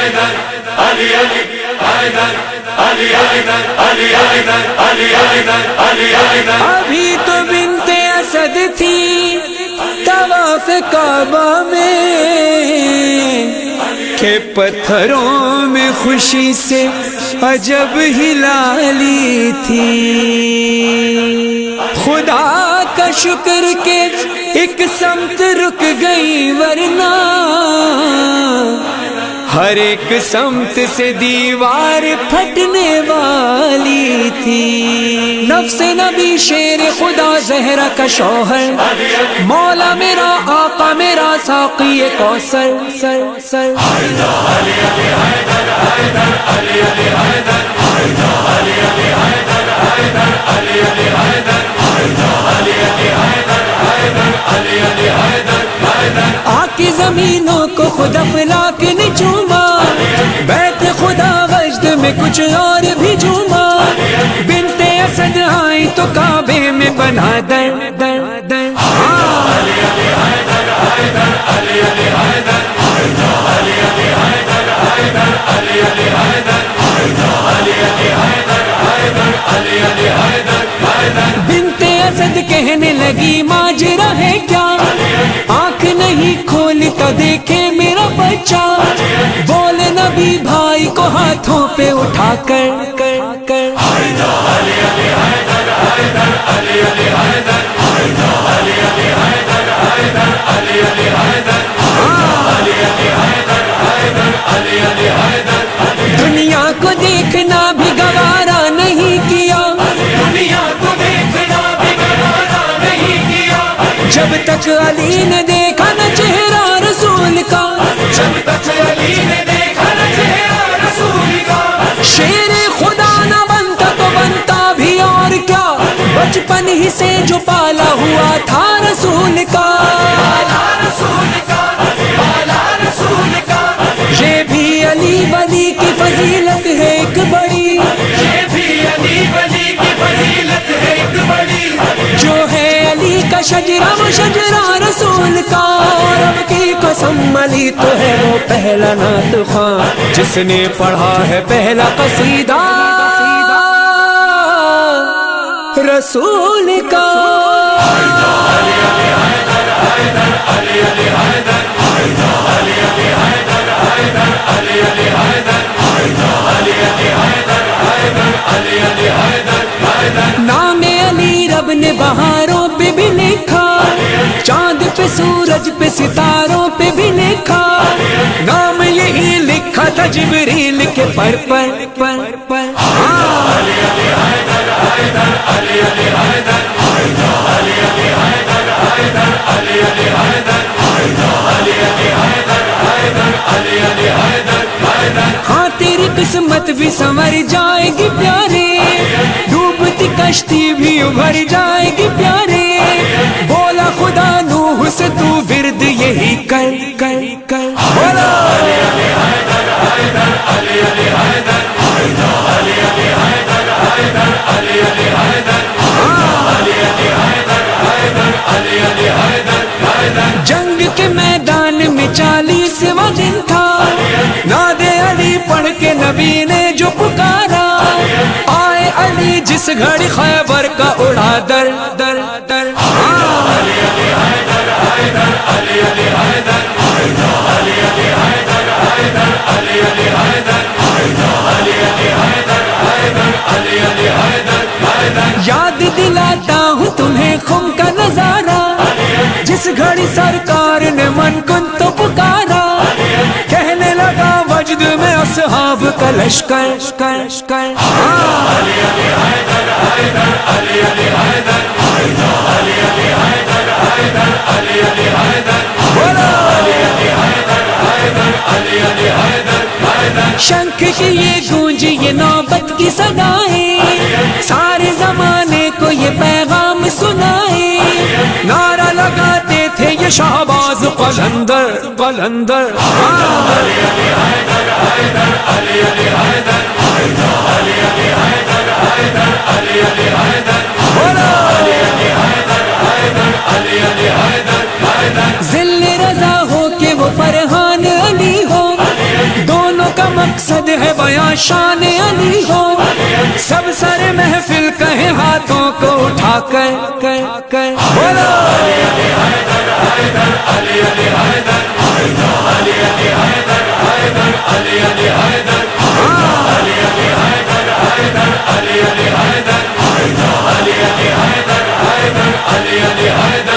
ابھی تو بنت اسد تھی طواف کعبہ میں کہ پتھروں میں خوشی سے عجب ہلالی تھی. خدا کا شکر کہ ایک سمت رک گئی ورنہ ہر ایک سمت سے دیوار پھٹنے والی تھی. نفس نبی شیر خدا زہرا کا شوہر مولا میرا آقا میرا ساقی کوثر سر سر آکی زمینوں کو خود افلاک نے چوما بیت خدا وجد میں کچھ اور بھی جھوما. بنت اسد آئی تو کعبے میں بنا در در در. بنت اسد کہنے لگی ماجرا ہے کیا, آنکھ نہیں کھولی تو دیکھے میرا بچہ. بولے نبی بھائی کو ہاتھوں پہ اٹھا کر دنیا کو دیکھنا بھی گوارا نہیں کیا, دنیا کو دیکھنا بھی گوارا نہیں کیا. جب تک علی نے دیکھا نہ چہرہ رسول کا, جب تک علی نے دیکھا نہ چہرہ رسول کا. شیر خدا نہ بنتا تو بنتا بھی اور کیا, بچپن ہی سے جو پالا ہوا تھا رسول کا. یہ بھی علی ولی کی فضیلت ہے ایک بڑی, یہ بھی علی ولی کی فضیلت ہے ایک بڑی. جو ہے علی کا شجرہ وہ شجرہ رسول کا. رب کی قسم علی تو ہے وہ پہلا نعت خواں جس نے پڑھا ہے پہلا قصیدہ رسول کا. نام علی رب نے بہاروں پہ بھی لکھا, چاند پہ سورج پہ ستاروں پہ بھی لکھا. نام یہی لکھا تھا جبریل کے پر ہاں تیری قسمت بھی سنور جائے گی پیارے, ڈوبتی کشتی بھی ابھر جائے گی پیارے. بولا خدا نوح سے تو ورد یہی کر بولا جنگ کے میدان میں 40واں دن تھا, ناد علی پڑھ کے نبی نے جو پکارا. آئے علی جس گھڑی خیبر کا اڑا در در در. یاد دلاتا ہوں تمہیں خم کا نظارہ, جس گھڑی سرکار نے من کن تو پکارا. کہنے لگا وجد میں اصحاب کا لشکر. شنکھ کی یہ گونج یہ نوبت کی صدائیں, سارے زمانے کو یہ پیغام سنائے. نعرہ لگاتے تھے یہ شہباز قلندر. ذل رضا ہو کہ وہ فرحان علی ہو, دونوں کا مقصد ہے بیان شان علی ہو، سب سر محفل کہیں ہاتھوں کو اٹھا کر بولو علی علی حیدر